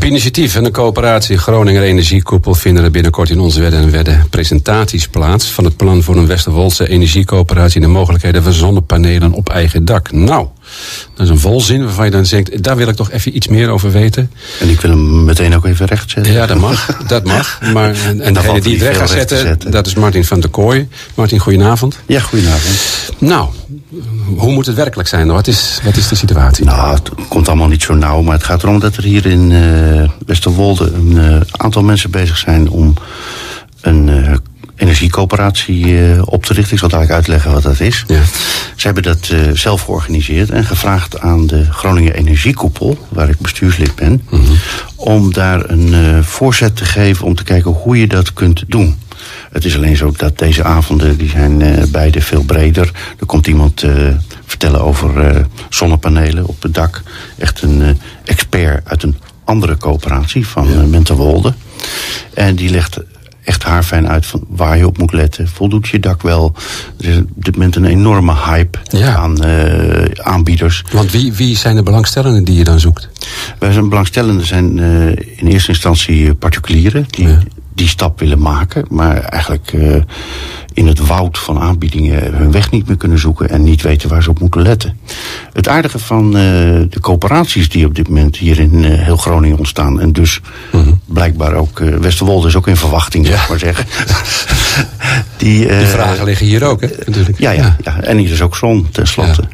initiatief en de coöperatie Groninger Energiekoepel vinden er binnenkort in Onze Wedde en Wedde presentaties plaats van het plan voor een Westerwoldse energiecoöperatie en de mogelijkheden van zonnepanelen op eigen dak. Nou, dat is een volzin waarvan je dan denkt, daar wil ik toch even iets meer over weten. En ik wil hem meteen ook even rechtzetten. Ja, dat mag. Maar, en degene die het recht gaat zetten, dat is Martin van der Kooi. Martin, goedenavond. Ja, goedenavond. Nou, hoe moet het werkelijk zijn? Wat is de situatie? Nou, het komt allemaal niet zo nauw, maar het gaat erom dat er hier in Westerwolde een aantal mensen bezig zijn om een energiecoöperatie op te richten. Ik zal dadelijk uitleggen wat dat is. Ja. Ze hebben dat zelf georganiseerd en gevraagd aan de Groninger Energiekoepel, waar ik bestuurslid ben, om daar een voorzet te geven om te kijken hoe je dat kunt doen. Het is alleen zo dat deze avonden, die zijn beide veel breder. Er komt iemand vertellen over zonnepanelen op het dak. Echt een expert uit een andere coöperatie van Menterwolde. En die legt echt haarfijn uit van waar je op moet letten. Voldoet je dak wel? Er is op dit moment een enorme hype aan aanbieders. Want wie zijn de belangstellenden die je dan zoekt? Wij zijn belangstellenden zijn in eerste instantie particulieren die stap willen maken, maar eigenlijk in het woud van aanbiedingen hun weg niet meer kunnen zoeken en niet weten waar ze op moeten letten. Het aardige van de coöperaties die op dit moment hier in heel Groningen ontstaan, en dus blijkbaar ook Westerwolde is ook in verwachting, zeg maar zeggen. Die vragen liggen hier ook, hè? Natuurlijk. Ja, en hier is ook zon, tenslotte.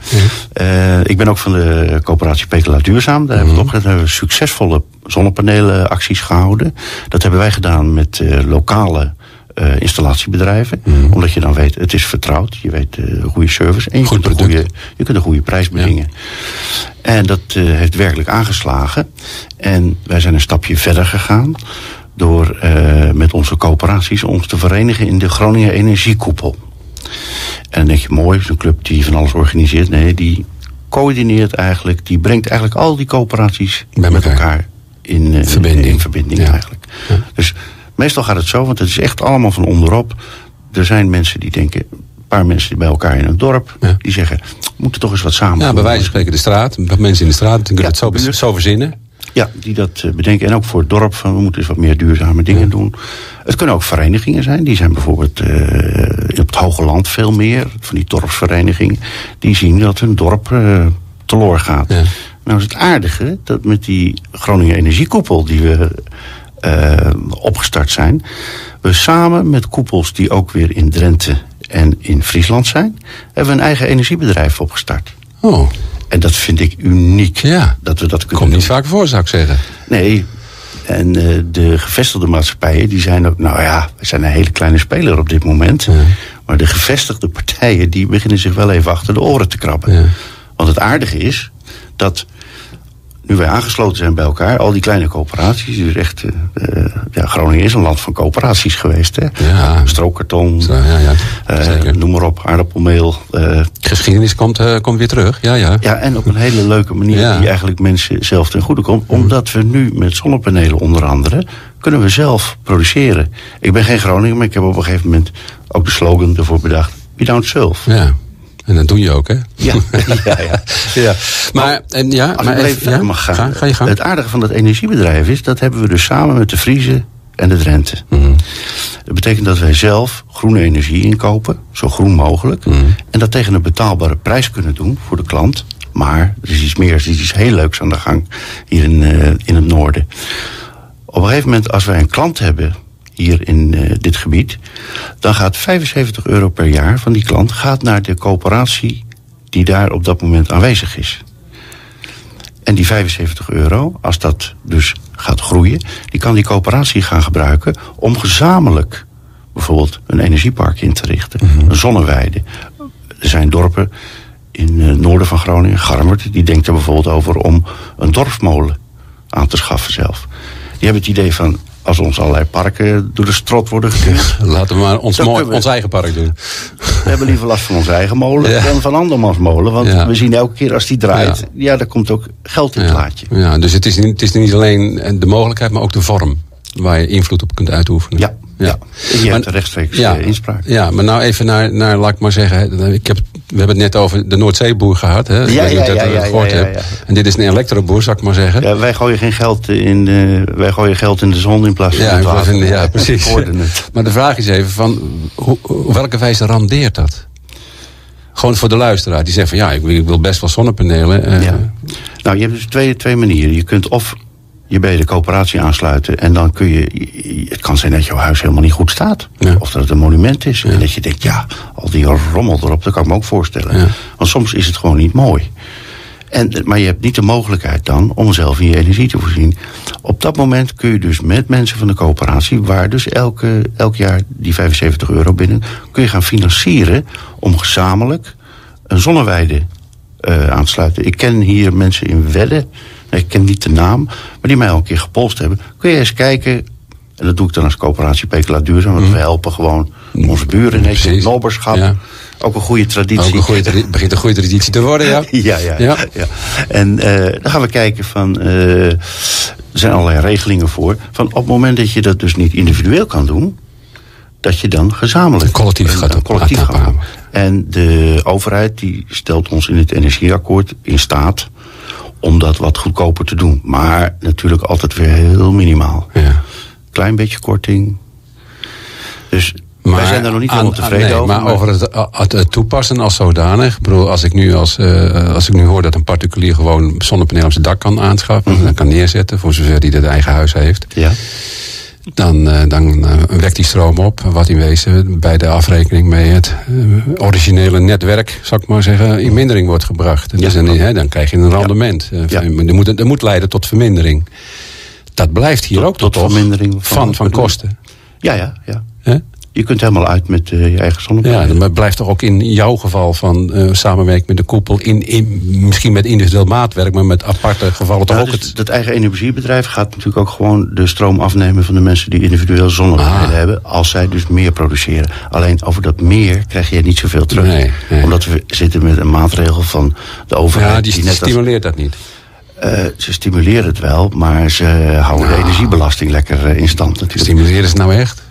Ik ben ook van de coöperatie Pekela Duurzaam. Daar hebben we opgezet. Hebben we succesvolle zonnepanelenacties gehouden. Dat hebben wij gedaan met lokale installatiebedrijven. Omdat je dan weet, het is vertrouwd. Je weet goede service. En je kunt een goede prijs bedingen. Ja. En dat heeft werkelijk aangeslagen. En wij zijn een stapje verder gegaan door met onze coöperaties ons te verenigen in de Groninger Energiekoepel. En dan denk je, mooi, het is een club die van alles organiseert. Nee, die coördineert eigenlijk, die brengt eigenlijk al die coöperaties met elkaar in verbinding eigenlijk. Ja. Dus meestal gaat het zo, want het is echt allemaal van onderop. Er zijn mensen die denken, een paar mensen bij elkaar in een dorp, die zeggen, we moeten toch eens wat samen doen. Ja, bij wijze van spreken de straat, mensen in de straat, die kunnen het zo verzinnen. Ja, die dat bedenken. En ook voor het dorp, van we moeten eens wat meer duurzame dingen doen. Het kunnen ook verenigingen zijn. Die zijn bijvoorbeeld op het Hoge Land veel meer. Van die dorpsverenigingen. Die zien dat hun dorp teloor gaat. Ja. Nou is het aardige dat met die Groninger Energiekoepel die we opgestart zijn, we samen met koepels die ook weer in Drenthe en in Friesland zijn, hebben we een eigen energiebedrijf opgestart. Oh. En dat vind ik uniek. Dat we dat kunnen Komt niet vaak voor, zou ik zeggen. Nee. En de gevestigde maatschappijen, die zijn ook, we zijn een hele kleine speler op dit moment. Ja. Maar de gevestigde partijen, die beginnen zich wel even achter de oren te krabben. Ja. Want het aardige is dat nu wij aangesloten zijn bij elkaar, al die kleine coöperaties, dus echt, Groningen is een land van coöperaties geweest, hè? Ja. Strookkarton, noem maar op, aardappelmeel. Geschiedenis komt weer terug, ja, en op een hele leuke manier die eigenlijk mensen zelf ten goede komt. Omdat we nu met zonnepanelen onder andere, kunnen we zelf produceren. Ik ben geen Groninger, maar ik heb op een gegeven moment ook de slogan ervoor bedacht, we don't self. Ja. En dat doe je ook, hè? Ja. Maar even mag gaan. Ga je gang. Het aardige van dat energiebedrijf is, dat hebben we dus samen met de Friese en de Drenthe. Dat betekent dat wij zelf groene energie inkopen, zo groen mogelijk. En dat tegen een betaalbare prijs kunnen doen voor de klant. Maar er is iets meer, er is iets heel leuks aan de gang hier in het noorden. Op een gegeven moment, als wij een klant hebben hier in dit gebied, dan gaat €75 per jaar van die klant gaat naar de coöperatie die daar op dat moment aanwezig is. En die €75, als dat dus gaat groeien, die kan die coöperatie gaan gebruiken om gezamenlijk bijvoorbeeld een energiepark in te richten, een zonneweide. Er zijn dorpen in het noorden van Groningen, Garmert, die denkt er bijvoorbeeld over om een dorpsmolen aan te schaffen zelf. Die hebben het idee van, als ons allerlei parken door de strot worden geduwd, laten we maar ons eigen park doen. We hebben liever last van onze eigen molen dan van andermans molen. Want we zien elke keer als die draait, daar komt ook geld in het plaatje. Ja, dus het is niet alleen de mogelijkheid, maar ook de vorm waar je invloed op kunt uitoefenen. Ja. En je hebt rechtstreeks inspraak. Ja, maar nou even naar, laat ik maar zeggen, ik heb We hebben het net over de Noordzeeboer gehad. Hè? Ja. En dit is een elektroboer, zou ik maar zeggen. Ja, wij gooien geen geld in wij gooien geld in de zon in plaats van in het water. Ja, precies. Maar de vraag is even van, op welke wijze rendeert dat? Gewoon voor de luisteraar. Die zegt van ja, ik wil best wel zonnepanelen. Nou, je hebt dus twee manieren. Je kunt of je bij de coöperatie aansluiten en dan kun je... Het kan zijn dat jouw huis helemaal niet goed staat. Ja. Of dat het een monument is. Ja. En dat je denkt, ja, al die rommel erop, dat kan ik me ook voorstellen. Ja. Want soms is het gewoon niet mooi. Maar je hebt niet de mogelijkheid dan om zelf in je energie te voorzien. Op dat moment kun je dus met mensen van de coöperatie, waar dus elk jaar die €75 binnen, kun je gaan financieren om gezamenlijk een zonneweide aan te sluiten. Ik ken hier mensen in Wedde, ik ken niet de naam, maar die mij al een keer gepolst hebben. Kun je eens kijken, en dat doe ik dan als coöperatie Pekela Duurzaam, want we helpen gewoon onze buren, het nobberschap. Ja. Ook een goede traditie. Begint een goede traditie te worden, ja. Ja. En dan gaan we kijken van... er zijn allerlei regelingen voor. Van op het moment dat je dat dus niet individueel kan doen, dat je dan gezamenlijk... Collectief gaat doen. En de overheid die stelt ons in het energieakkoord in staat om dat wat goedkoper te doen. Maar natuurlijk altijd weer heel minimaal. Ja. Klein beetje korting. Dus... Maar wij zijn er nog niet helemaal tevreden over. Maar over het toepassen als zodanig. Ik bedoel, als ik nu hoor dat een particulier gewoon zonnepanelen op zijn dak kan aanschaffen. En kan neerzetten, voor zover die dat eigen huis heeft. Ja. Dan wekt die stroom op. Wat in wezen bij de afrekening mee het originele netwerk, zou ik maar zeggen, in mindering wordt gebracht. En dus dan krijg je een rendement. Dat moet leiden tot vermindering. Dat blijft hier ook tot vermindering van kosten. Ja. Je kunt helemaal uit met je eigen zonnepanelen. Ja, maar het blijft toch ook in jouw geval van samenwerking met de koepel, misschien met individueel maatwerk, maar met aparte gevallen toch ook dus dat eigen energiebedrijf gaat natuurlijk ook gewoon de stroom afnemen van de mensen die individueel zonnepanelen hebben, als zij dus meer produceren. Alleen over dat meer krijg je niet zoveel terug. Nee. Omdat we zitten met een maatregel van de overheid. Ja, die stimuleert dat niet. Ze stimuleren het wel, maar ze houden de energiebelasting lekker in stand natuurlijk. Stimuleren ze nou echt?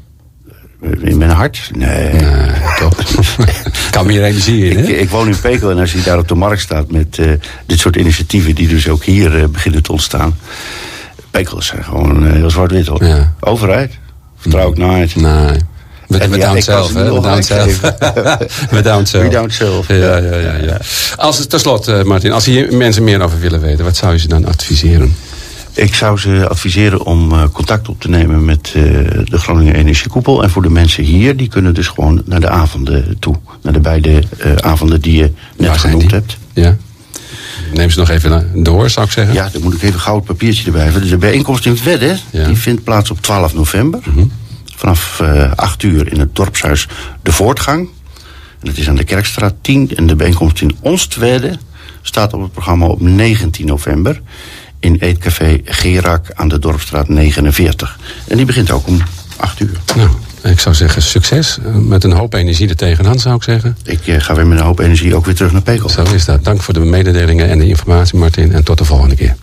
In mijn hart? Nee. Toch? Kan meer energie in, hè? Ik woon in Pekel en als je daar op de markt staat met dit soort initiatieven die dus ook hier beginnen te ontstaan. Pekel is gewoon heel zwart-wit, hoor. Ja. Overheid. Vertrouw ik nooit. Nee. We down zelf, hè? We down zelf. Ja. Ten slotte, Martin, als hier mensen meer over willen weten, wat zou je ze dan adviseren? Ik zou ze adviseren om contact op te nemen met de Groningen Energiekoepel. En voor de mensen hier, die kunnen dus gewoon naar de avonden toe. Naar de beide avonden die je net genoemd hebt. Ja. Neem ze nog even door, zou ik zeggen. Ja, dan moet ik even gauw het papiertje erbij hebben. De bijeenkomst in Wedde, die vindt plaats op 12 november. Vanaf 8 uur in het dorpshuis De Voortgang. En dat is aan de Kerkstraat 10. En de bijeenkomst in Onstwedde staat op het programma op 19 november... in Eetcafé Gerak aan de Dorpsstraat 49. En die begint ook om 8 uur. Nou, ik zou zeggen succes. Met een hoop energie er tegenaan, zou ik zeggen. Ik ga weer met een hoop energie ook weer terug naar Pekel. Zo is dat. Dank voor de mededelingen en de informatie, Martin. En tot de volgende keer.